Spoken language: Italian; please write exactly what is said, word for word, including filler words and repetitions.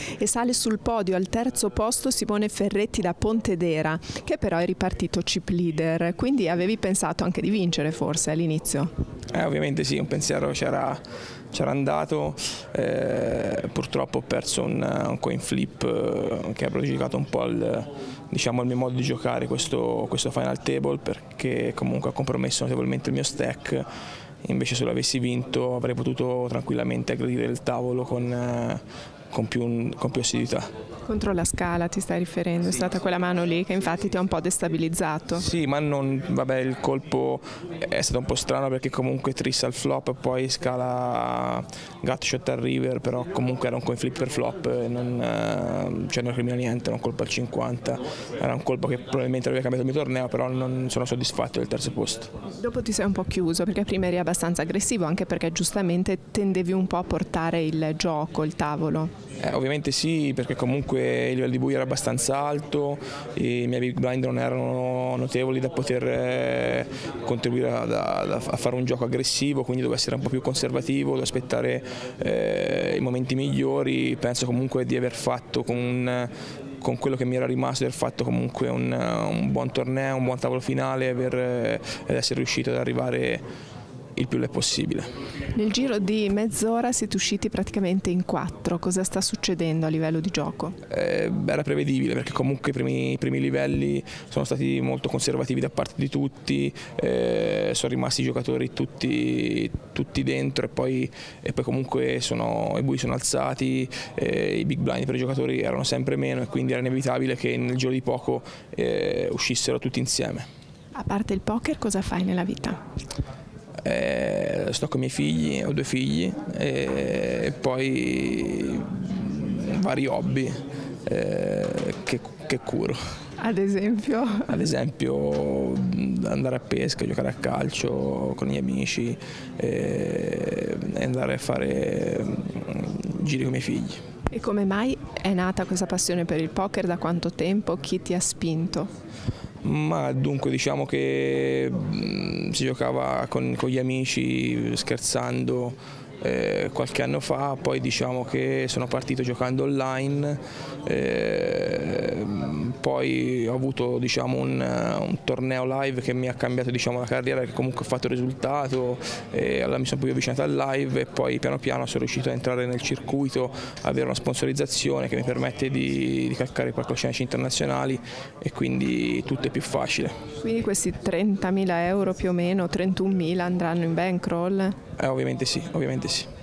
e sale sul podio al terzo posto Simone Ferretti da Pontedera, che però è ripartito chip leader, quindi avevi pensato anche di vincere forse all'inizio? Eh, ovviamente sì, un pensiero c'era c'era andato, eh, purtroppo ho perso un, un coin flip eh, che ha pregiudicato un po' il, diciamo, il mio modo di giocare questo, questo final table, perché comunque ha compromesso notevolmente il mio stack. Invece se lo avessi vinto avrei potuto tranquillamente aggredire il tavolo con, eh, con, più, con più assiduità. Contro la scala ti stai riferendo? Sì. È stata quella mano lì che infatti ti ha un po' destabilizzato? Sì, ma non, vabbè, il colpo è stato un po' strano perché comunque trissa al flop e poi scala gutshot al river, però comunque era un coin flip per flop, non, cioè non crimina niente, era un colpo al cinquanta, era un colpo che probabilmente aveva cambiato il mio torneo, però non sono soddisfatto del terzo posto. Dopo ti sei un po' chiuso perché prima eri abbastanza aggressivo, anche perché giustamente tendevi un po' a portare il gioco, il tavolo. Eh, ovviamente sì, perché comunque il livello di buio era abbastanza alto, i miei big blind non erano notevoli da poter eh, contribuire a, a, a fare un gioco aggressivo, quindi dovevo essere un po' più conservativo, dovevo aspettare eh, i momenti migliori. Penso comunque di aver fatto con un, con quello che mi era rimasto, di aver fatto comunque un, un buon torneo, un buon tavolo finale, aver, ed essere riuscito ad arrivare il più le possibile. Nel giro di mezz'ora siete usciti praticamente in quattro, cosa sta succedendo a livello di gioco? Eh, era prevedibile perché comunque i primi, i primi livelli sono stati molto conservativi da parte di tutti, eh, sono rimasti i giocatori tutti, tutti dentro e poi, e poi comunque sono, i bui sono alzati, eh, i big blind per i giocatori erano sempre meno e quindi era inevitabile che nel giro di poco eh, uscissero tutti insieme. A parte il poker cosa fai nella vita? Eh, sto con i miei figli, ho due figli e poi vari hobby eh, che, che curo. Ad esempio? Ad esempio andare a pesca, giocare a calcio con gli amici e andare a fare giri con i miei figli. E come mai è nata questa passione per il poker? Da quanto tempo? Chi ti ha spinto? Ma dunque diciamo che mh, si giocava con, con gli amici scherzando eh, qualche anno fa, poi diciamo che sono partito giocando online, eh, poi ho avuto diciamo, un, un torneo live che mi ha cambiato diciamo, la carriera, che comunque ho fatto risultato, e allora mi sono poi avvicinato al live e poi piano piano sono riuscito a entrare nel circuito, avere una sponsorizzazione che mi permette di, di calcare i palcoscenici internazionali e quindi tutto è più facile. Quindi questi trentamila euro più o meno, trentunomila andranno in bankroll? Eh, ovviamente sì, ovviamente sì.